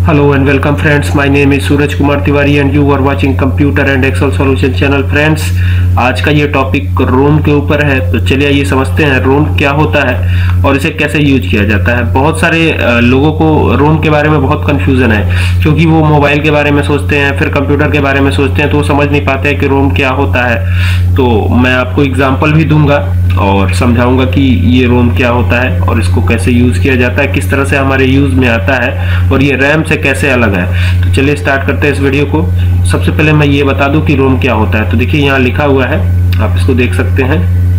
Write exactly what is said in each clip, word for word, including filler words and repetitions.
Hello and welcome friends, my name is Suraj Kumar Tiwari and you are watching Computer and Excel Solution channel friends। आज का ये topic रोम के ऊपर है, तो चलिए ये समझते हैं रोम क्या होता है और इसे कैसे यूज किया जाता है। बहुत सारे लोगों को रोम के बारे में बहुत कंफ्यूजन है, क्योंकि वो मोबाइल के बारे में सोचते हैं, फिर कंप्यूटर के बारे में सोचते हैं, तो वो समझ नहीं पाते हैं कि रोम क्या होता है। तो मैं आपको एग्जाम्पल भी दूंगा और समझाऊंगा कि ये रोम क्या होता है और इसको कैसे यूज किया जाता है, किस तरह से हमारे यूज में आता है और ये रैम से कैसे अलग है। तो चलिए स्टार्ट करते हैं इस वीडियो को। सबसे पहले मैं ये बता दूं कि रोम क्या होता है। तो देखिए यहाँ लिखा हुआ है, आप इसको देख सकते हैं,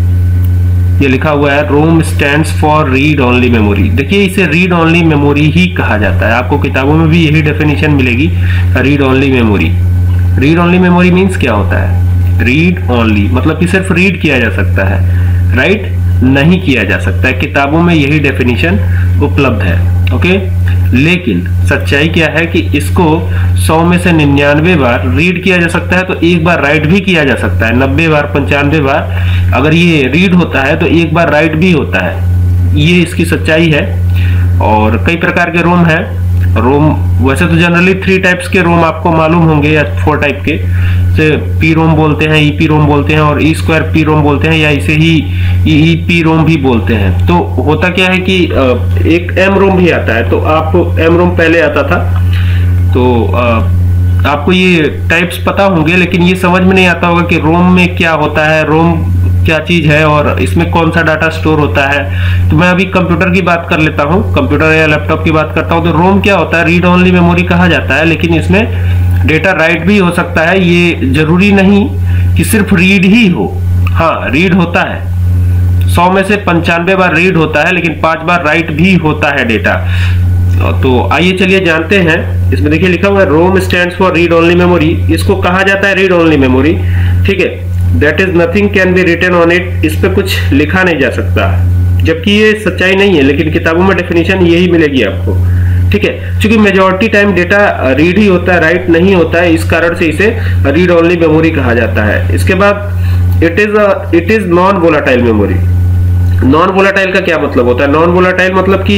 ये लिखा हुआ है ROM stands for read only memory. देखिए इसे रीड ओनली मेमोरी ही कहा जाता है, आपको किताबों में भी यही डेफिनेशन मिलेगी, read only memory. Read only memory means क्या होता है? रीड ओनली मतलब कि सिर्फ रीड किया जा सकता है, राइट नहीं किया जा सकता है। किताबों में यही डेफिनेशन उपलब्ध है, ओके। लेकिन सच्चाई क्या है कि इसको सौ में से निन्यानवे बार रीड किया जा सकता है, तो एक बार राइट भी किया जा सकता है। नब्बे बार पंचानवे बार अगर ये रीड होता है तो एक बार राइट भी होता है, ये इसकी सच्चाई है। और कई प्रकार के रोम है। रोम वैसे तो जनरली थ्री टाइप्स के रोम आपको मालूम होंगे, या फोर टाइप के, से पी रोम बोलते हैं, ईपी रोम बोलते हैं और ई स्क्वायर पी रोम बोलते हैं, या इसे ही ई पी रोम भी बोलते हैं। तो होता क्या है कि एक एम रोम भी आता है, तो आप एम रोम पहले आता था, तो आपको ये टाइप्स पता होंगे, लेकिन ये समझ में नहीं आता होगा कि रोम में क्या होता है, रोम क्या चीज है और इसमें कौन सा डाटा स्टोर होता है। तो मैं अभी कंप्यूटर की बात कर लेता हूँ, कंप्यूटर या लैपटॉप की बात करता हूँ। तो रोम क्या होता है? रीड ओनली मेमोरी कहा जाता है, लेकिन इसमें डेटा राइट भी हो सकता है। ये जरूरी नहीं कि सिर्फ रीड ही हो, हाँ रीड होता है, सौ में से पंचानवे बार रीड होता है, लेकिन पांच बार राइट भी होता है डेटा। तो आइए चलिए जानते हैं। इसमें देखिए लिखा हुआ है ROM stands for read only memory. इसको कहा जाता है रीड ओनली मेमोरी, ठीक है। That is nothing can be written on it, इस पे कुछ लिखा नहीं जा सकता, जबकि ये सच्चाई नहीं है, लेकिन किताबों में डेफिनेशन यही मिलेगी आपको, ठीक है। क्योंकि मेजॉरिटी टाइम डेटा रीड ही होता है, राइट नहीं होता है, इस कारण से इसे रीड ओनली मेमोरी कहा जाता है। इसके बाद it is it is non volatile memory. Non volatile का क्या मतलब होता है? नॉन वोलाटाइल मतलब कि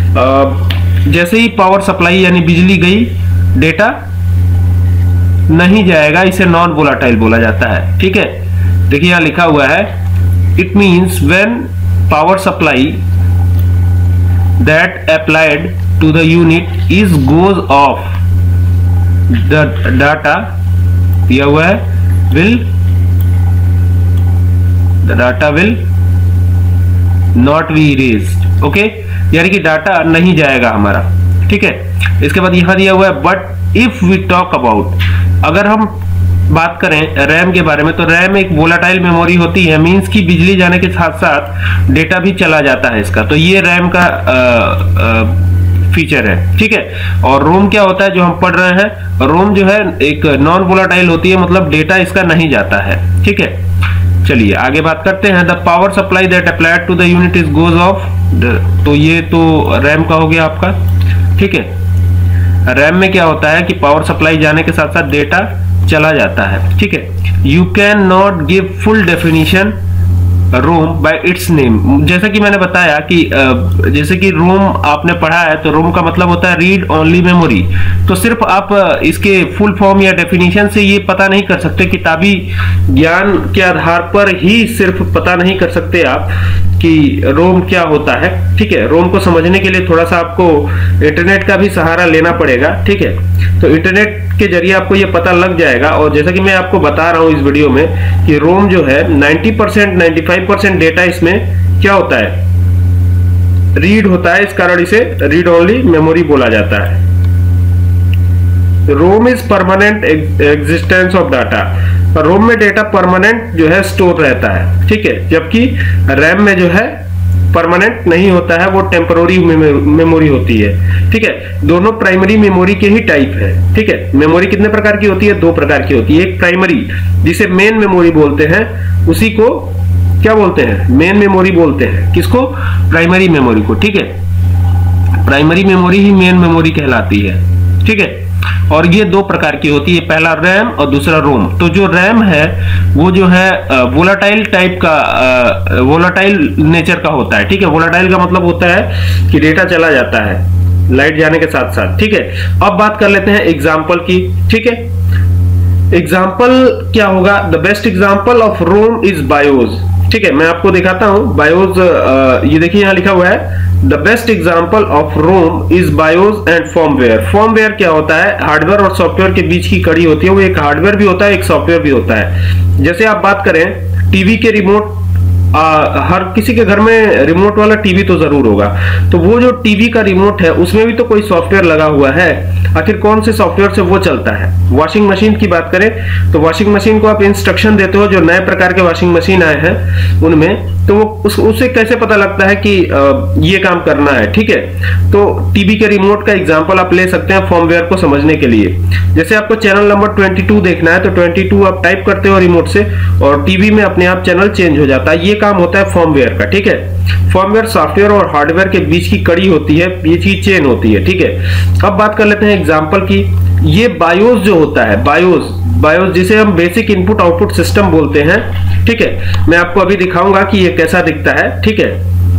जैसे ही पावर सप्लाई यानी बिजली गई, डेटा नहीं जाएगा, इसे नॉन वोलाटाइल बोला जाता है, ठीक है। देखिए यहां लिखा हुआ है it means when power supply that applied to the unit is goes off, the data दिया हुआ है will the data will not be erased, okay, यानी कि डाटा नहीं जाएगा हमारा, ठीक है। इसके बाद यहां दिया हुआ है but if we talk about, अगर हम बात करें रैम के बारे में, तो रैम एक वोलाटाइल मेमोरी होती है, मींस कि बिजली जाने के साथ साथ डेटा भी चला जाता है इसका, तो ये रैम का आ, आ, फीचर है, ठीक है। और रोम क्या होता है जो हम पढ़ रहे हैं? रोम जो है एक नॉन वोलाटाइल होती है, मतलब डेटा इसका नहीं जाता है, ठीक है। चलिए आगे बात करते हैं। The power supply that applied to the unit is goes off, तो ये तो रैम का हो गया आपका, ठीक है। रैम में क्या होता है कि पावर सप्लाई जाने के साथ साथ डेटा चला जाता है, ठीक है। You can not give full definition ROM by its name. जैसा कि मैंने बताया कि जैसे कि रोम आपने पढ़ा है, तो रोम का मतलब होता है रीड ओनली मेमोरी। तो सिर्फ आप इसके फुल फॉर्म या डेफिनेशन से ये पता नहीं कर सकते, किताबी ज्ञान के आधार पर ही सिर्फ पता नहीं कर सकते आप कि रोम क्या होता है, ठीक है। रोम को समझने के लिए थोड़ा सा आपको इंटरनेट का भी सहारा लेना पड़ेगा, ठीक है। तो इंटरनेट के जरिए आपको ये पता लग जाएगा। और जैसा कि मैं आपको बता रहा हूं इस वीडियो में कि रोम जो है नब्बे परसेंट पचानवे परसेंट डेटा इसमें क्या होता है? रीड होता है, इस कारण इसे रीड ओनली मेमोरी बोला जाता है। ROM is permanent existence of data. ROM में डेटा परमानेंट जो है स्टोर रहता है, ठीक है, जबकि रैम में जो है परमानेंट नहीं होता है, वो टेम्पररी मेमोरी होती है, ठीक है। दोनों प्राइमरी मेमोरी के ही टाइप है, ठीक है। मेमोरी कितने प्रकार की होती है? दो प्रकार की होती है। एक प्राइमरी जिसे मेन मेमोरी बोलते हैं, उसी को क्या बोलते हैं? मेन मेमोरी बोलते हैं। किसको? प्राइमरी मेमोरी को, ठीक है। प्राइमरी मेमोरी ही मेन मेमोरी कहलाती है, ठीक है। और ये दो प्रकार की होती है, पहला रैम और दूसरा रोम। तो जो रैम है वो जो है वोलाटाइल टाइप का, वोलाटाइल नेचर का होता है, ठीक है। वोलाटाइल का मतलब होता है कि डेटा चला जाता है, लाइट जाने के साथ साथ, ठीक है। अब बात कर लेते हैं एग्जाम्पल की, ठीक है। एग्जाम्पल क्या होगा, the best example of ROM is BIOS, ठीक है। मैं आपको दिखाता हूं बायोस, ये देखिए यहां लिखा हुआ है the best example of ROM is BIOS and firmware. Firmware क्या होता है, हार्डवेयर और सॉफ्टवेयर के बीच की कड़ी होती है। वो एक हार्डवेयर भी होता है, एक सॉफ्टवेयर भी होता है। जैसे आप बात करें टीवी के रिमोट, आ, हर किसी के घर में रिमोट वाला टीवी तो जरूर होगा, तो वो जो टीवी का रिमोट है उसमें भी तो कोई सॉफ्टवेयर लगा हुआ है। आखिर कौन से सॉफ्टवेयर से वो चलता है। वॉशिंग मशीन की बात करें तो वॉशिंग मशीन को आप इंस्ट्रक्शन देते हो, जो नए प्रकार के वॉशिंग मशीन आए हैं उनमें, तो वो उस, उससे कैसे पता लगता है कि आ, ये काम करना है, ठीक है। तो टीवी के रिमोट का एग्जांपल आप ले सकते हैं फॉर्मवेयर को समझने के लिए। जैसे आपको चैनल नंबर बाईस देखना है तो बाईस आप टाइप करते हो रिमोट से और टीवी में अपने आप चैनल चेंज हो जाता है। ये काम होता है फॉर्मवेयर का, ठीक है। फॉर्मवेयर सॉफ्टवेयर और हार्डवेयर के बीच की कड़ी होती है, बीच की चेन होती है, ठीक है। अब बात कर लेते हैं एग्जांपल की। ये बायोस जो होता है, बायोस बायोस जिसे हम बेसिक इनपुट आउटपुट सिस्टम बोलते हैं, ठीक है। मैं आपको अभी दिखाऊंगा कि ये कैसा दिखता है, ठीक है।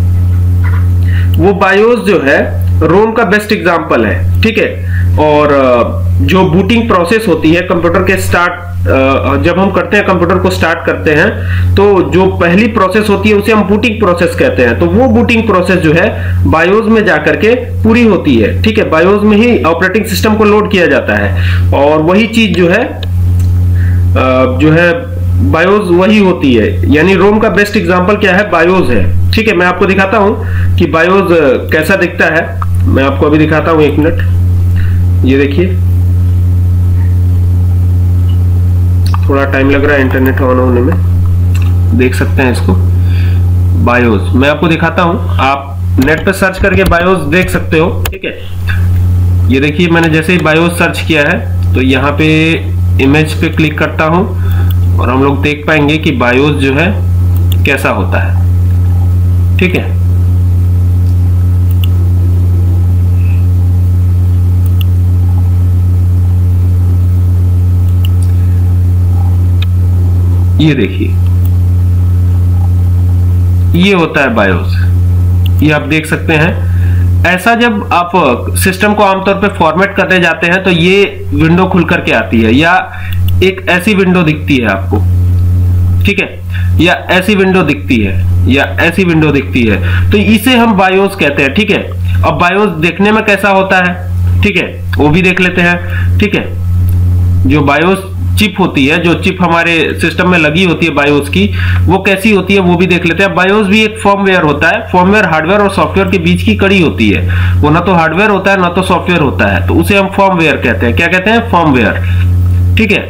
वो बायोस जो है रोम का बेस्ट एग्जांपल है, ठीक है। और जो बूटिंग प्रोसेस होती है कंप्यूटर के स्टार्ट, जब हम करते हैं कंप्यूटर को स्टार्ट करते हैं तो जो पहली प्रोसेस होती है उसे हम बूटिंग प्रोसेस कहते हैं। तो वो बूटिंग प्रोसेस जो है बायोस में जाकर के पूरी होती है, ठीक है। बायोस में ही ऑपरेटिंग सिस्टम को लोड किया जाता है और वही चीज जो है जो है बायोस वही होती है। यानी रोम का बेस्ट एग्जांपल क्या है, बायोस है, ठीक है। मैं आपको दिखाता हूं कि बायोस कैसा दिखता है। मैं आपको अभी दिखाता हूं, एक मिनट। ये देखिए, थोड़ा टाइम लग रहा है इंटरनेट ऑन होने में, देख सकते हैं इसको। बायोस मैं आपको दिखाता हूं, आप नेट पे सर्च करके बायोस देख सकते हो, ठीक है। ये देखिए, मैंने जैसे ही बायोस सर्च किया है तो यहाँ पे इमेज पे क्लिक करता हूं और हम लोग देख पाएंगे कि बायोस जो है कैसा होता है, ठीक है। ये देखिए, ये होता है बायोस, ये आप देख सकते हैं। ऐसा जब आप सिस्टम को आमतौर पे फॉर्मेट करने जाते हैं तो ये विंडो खुल करके आती है, या एक ऐसी विंडो दिखती है आपको, ठीक है, या ऐसी विंडो दिखती है, या ऐसी विंडो दिखती है, तो इसे हम बायोस कहते हैं, ठीक है। अब बायोस देखने में कैसा होता है, ठीक है, वो भी देख लेते हैं, ठीक है। जो बायोस चिप होती है, जो चिप हमारे सिस्टम में लगी होती है बायोस की, वो कैसी होती है वो भी देख लेते हैं। बायोस भी एक फॉर्मवेयर होता है। फॉर्मवेयर हार्डवेयर और सॉफ्टवेयर के बीच की कड़ी होती है। वो ना तो हार्डवेयर होता है ना तो सॉफ्टवेयर होता है, तो उसे हम फॉर्मवेयर कहते हैं। क्या कहते हैं, फॉर्मवेयर, ठीक है।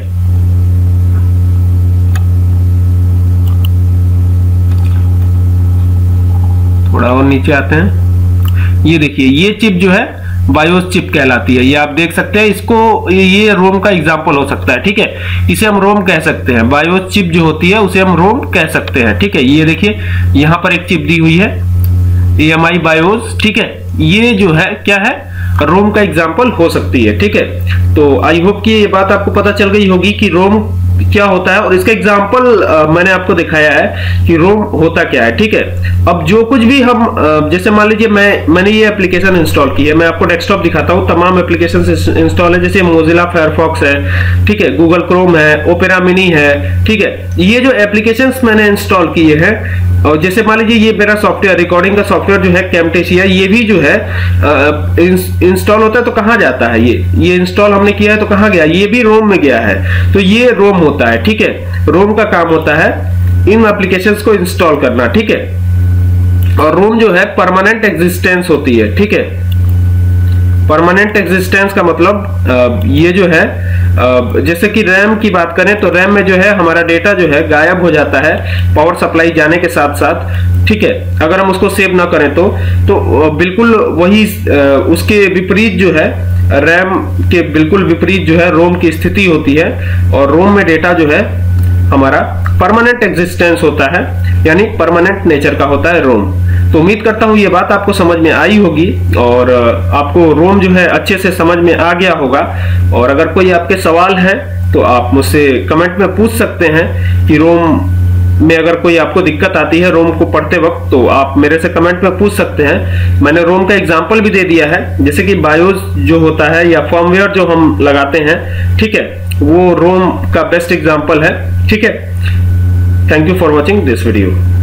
थोड़ा और नीचे आते हैं। ये देखिए, ये चिप जो है बायोस चिप कहलाती है। ये आप देख सकते हैं, इसको ये रोम का एग्जांपल हो सकता है, ठीक है। इसे हम रोम कह सकते हैं। बायोस चिप जो होती है उसे हम रोम कह सकते हैं, ठीक है। ये देखिए, यहां पर एक चिप दी हुई है ए एम आई बायोस, ठीक है। ये जो है क्या है, रोम का एग्जांपल हो सकती है, ठीक है। तो आई होप कि ये बात आपको पता चल गई होगी कि रोम क्या होता है और इसका एग्जाम्पल मैंने आपको दिखाया है कि रोम होता क्या है, ठीक है। अब जो कुछ भी हम आ, जैसे मान लीजिए मैं मैंने ये एप्लीकेशन इंस्टॉल की है, मैं आपको डेस्कटॉप दिखाता हूँ। तमाम एप्लीकेशन इंस्टॉल है, जैसे मोजिला फायरफॉक्स है, ठीक है, गूगल क्रोम है, ओपेरा मिनी है, ठीक है। ये जो एप्लीकेशन मैंने इंस्टॉल किए हैं, और जैसे मान लीजिए ये मेरा सॉफ्टवेयर, रिकॉर्डिंग का सॉफ्टवेयर जो है कैमटेसिया, ये भी जो है इंस्टॉल होता है तो कहाँ जाता है, ये ये इंस्टॉल हमने किया है तो कहाँ गया, ये भी रोम में गया है। तो ये रोम होता है, ठीक है। रोम का काम होता है इन एप्लीकेशंस को इंस्टॉल करना, ठीक है। और रोम जो है परमानेंट एग्जिस्टेंस होती है, ठीक है। परमानेंट एग्जिस्टेंस का मतलब ये जो है, जैसे कि रैम की बात करें तो रैम में जो है हमारा डेटा जो है गायब हो जाता है पावर सप्लाई जाने के साथ साथ, ठीक है। अगर हम उसको सेव ना करें तो तो बिल्कुल वही उसके विपरीत जो है, रैम के बिल्कुल विपरीत जो है रोम की स्थिति होती है। और रोम में डेटा जो है हमारा परमानेंट एग्जिस्टेंस होता है, यानी परमानेंट नेचर का होता है रोम। तो उम्मीद करता हूं ये बात आपको समझ में आई होगी और आपको रोम जो है अच्छे से समझ में आ गया होगा। और अगर कोई आपके सवाल है तो आप मुझसे कमेंट में पूछ सकते हैं कि रोम में अगर कोई आपको दिक्कत आती है रोम को पढ़ते वक्त, तो आप मेरे से कमेंट में पूछ सकते हैं। मैंने रोम का एग्जांपल भी दे दिया है, जैसे कि बायोस जो होता है या फर्मवेयर जो हम लगाते हैं, ठीक है, वो रोम का बेस्ट एग्जांपल है। ठीक है, thank you for watching this video.